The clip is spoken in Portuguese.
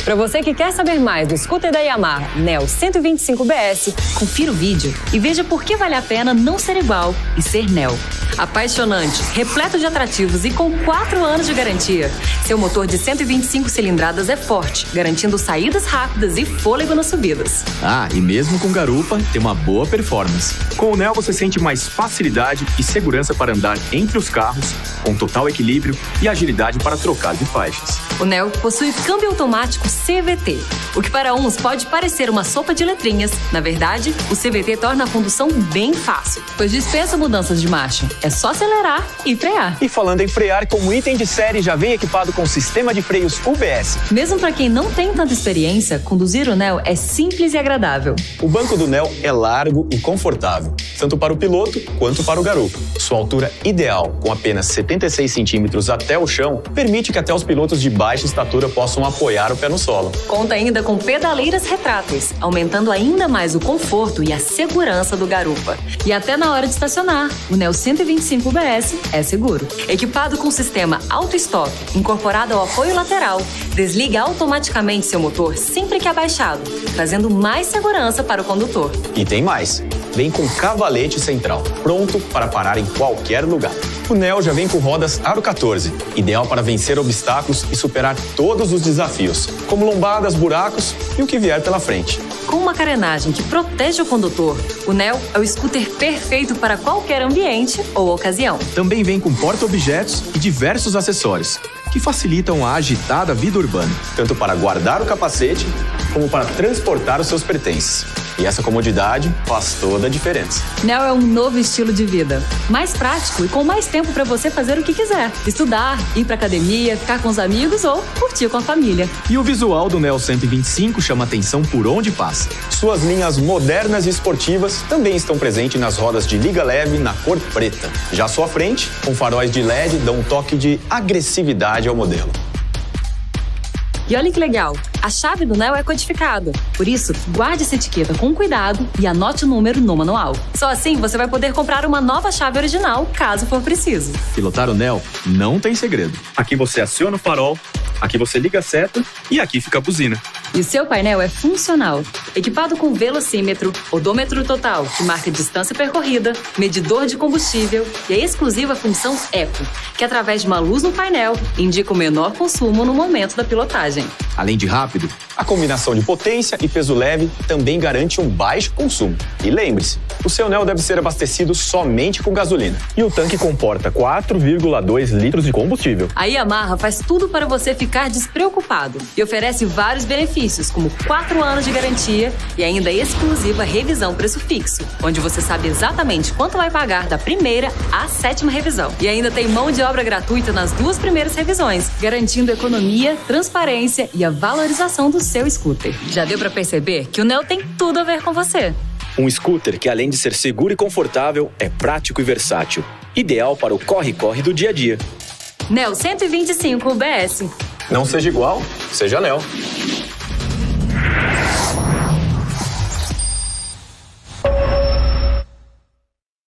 Para você que quer saber mais do scooter da Yamaha Neo 125BS, confira o vídeo e veja por que vale a pena não ser igual e ser Neo. Apaixonante, repleto de atrativos e com 4 anos de garantia. Seu motor de 125 cilindradas é forte, garantindo saídas rápidas e fôlego nas subidas. E mesmo com garupa, tem uma boa performance. Com o Neo você sente mais facilidade e segurança para andar entre os carros, com total equilíbrio e agilidade para trocar de faixas. O Neo possui câmbio automático CVT, o que para uns pode parecer uma sopa de letrinhas. Na verdade, o CVT torna a condução bem fácil, pois dispensa mudanças de marcha. É só acelerar e frear. E falando em frear, como item de série já vem equipado com sistema de freios UBS. Mesmo para quem não tem tanta experiência, conduzir o Neo é simples e agradável. O banco do Neo é largo e confortável, tanto para o piloto quanto para o garupa. Sua altura ideal, com apenas 76 centímetros até o chão, permite que até os pilotos de baixa estatura possam apoiar o pé no solo. Conta ainda com pedaleiras retráteis, aumentando ainda mais o conforto e a segurança do garupa. E até na hora de estacionar, o Neo 125BS é seguro. Equipado com sistema auto-stop, incorporado ao apoio lateral, desliga automaticamente seu motor sempre que abaixado, trazendo mais segurança para o condutor. E tem mais. Vem com cavalete central, pronto para parar em qualquer lugar. O Neo já vem com rodas Aro 14, ideal para vencer obstáculos e superar todos os desafios, como lombadas, buracos e o que vier pela frente. Com uma carenagem que protege o condutor, o Neo é o scooter perfeito para qualquer ambiente ou ocasião. Também vem com porta-objetos e diversos acessórios, que facilitam a agitada vida urbana. Tanto para guardar o capacete, como para transportar os seus pertences. E essa comodidade faz toda a diferença. Neo é um novo estilo de vida, mais prático e com mais tempo para você fazer o que quiser. Estudar, ir para academia, ficar com os amigos ou curtir com a família. E o visual do Neo 125 chama atenção por onde passa. Suas linhas modernas e esportivas também estão presentes nas rodas de liga leve na cor preta. Já à sua frente, com faróis de LED, dão um toque de agressividade ao modelo. E olha que legal, a chave do Neo é codificada. Por isso, guarde essa etiqueta com cuidado e anote o número no manual. Só assim você vai poder comprar uma nova chave original, caso for preciso. Pilotar o Neo não tem segredo. Aqui você aciona o farol, aqui você liga a seta e aqui fica a buzina. E o seu painel é funcional, equipado com velocímetro, odômetro total, que marca distância percorrida, medidor de combustível e a exclusiva função Eco, que através de uma luz no painel indica o menor consumo no momento da pilotagem. Além de rápido, a combinação de potência e peso leve também garante um baixo consumo. E lembre-se, o seu Neo deve ser abastecido somente com gasolina. E o tanque comporta 4,2 litros de combustível. A Yamaha faz tudo para você ficar despreocupado e oferece vários benefícios, como 4 anos de garantia e ainda a exclusiva revisão preço fixo, onde você sabe exatamente quanto vai pagar da primeira à 7ª revisão. E ainda tem mão de obra gratuita nas 2 primeiras revisões, garantindo economia, transparência e a valorização do seu scooter. Já deu para perceber que o Neo tem tudo a ver com você. Um scooter que, além de ser seguro e confortável, é prático e versátil. Ideal para o corre-corre do dia a dia. Neo 125BS. Não seja igual, seja Neo.